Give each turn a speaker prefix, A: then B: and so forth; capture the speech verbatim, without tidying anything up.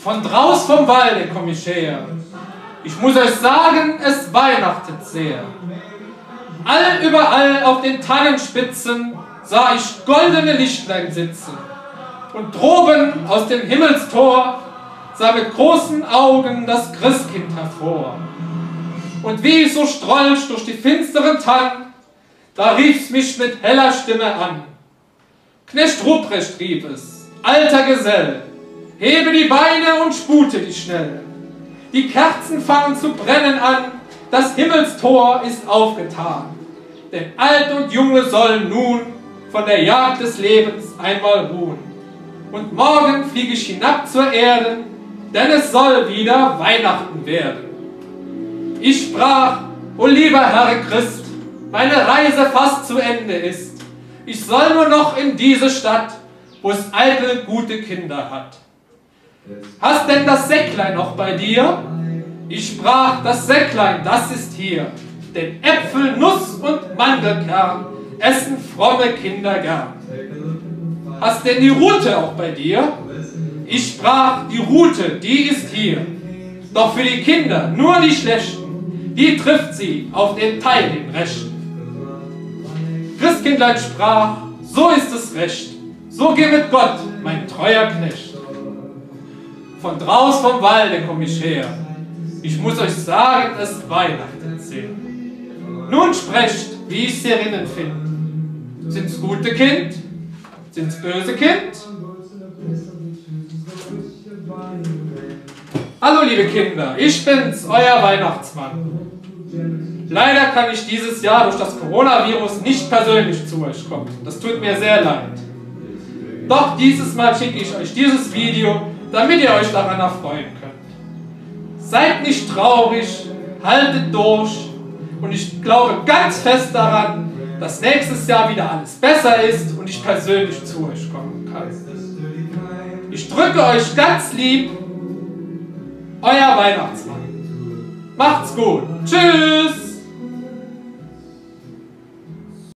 A: Von draus vom Walde komm ich her. Ich muss euch sagen, es weihnachtet sehr. All überall auf den Tannenspitzen sah ich goldene Lichtlein sitzen. Und droben aus dem Himmelstor sah mit großen Augen das Christkind hervor. Und wie ich so strolch durch die finsteren Tannen, da rief's mich mit heller Stimme an. Knecht Ruprecht rief es, alter Gesell, hebe die Beine und spute dich schnell. Die Kerzen fangen zu brennen an, das Himmelstor ist aufgetan. Denn Alt und Junge sollen nun von der Jagd des Lebens einmal ruhen. Und morgen fliege ich hinab zur Erde, denn es soll wieder Weihnachten werden. Ich sprach, o lieber Herr Christ, meine Reise fast zu Ende ist. Ich soll nur noch in diese Stadt, wo es eitel gute Kinder hat. Hast denn das Säcklein noch bei dir? Ich sprach, das Säcklein, das ist hier. Denn Äpfel, Nuss und Mandelkern essen fromme Kinder gern. Hast denn die Rute auch bei dir? Ich sprach, die Rute, die ist hier. Doch für die Kinder, nur die Schlechten, die trifft sie auf den Teil den Rechten. Christkindlein sprach, so ist es recht, so geh mit Gott, mein treuer Knecht. Von draus vom Walde komm ich her, ich muss euch sagen, es weihnachtet sehr. Nun sprecht, wie ich's herinnen find. Sind's gute Kind? Sind's böse Kind? Hallo liebe Kinder, ich bin's, euer Weihnachtsmann. Leider kann ich dieses Jahr durch das Coronavirus nicht persönlich zu euch kommen. Das tut mir sehr leid. Doch dieses Mal schicke ich euch dieses Video, damit ihr euch daran erfreuen könnt. Seid nicht traurig, haltet durch und ich glaube ganz fest daran, dass nächstes Jahr wieder alles besser ist und ich persönlich zu euch kommen kann. Ich drücke euch ganz lieb, euer Weihnachtsmann. Macht's gut. Tschüss.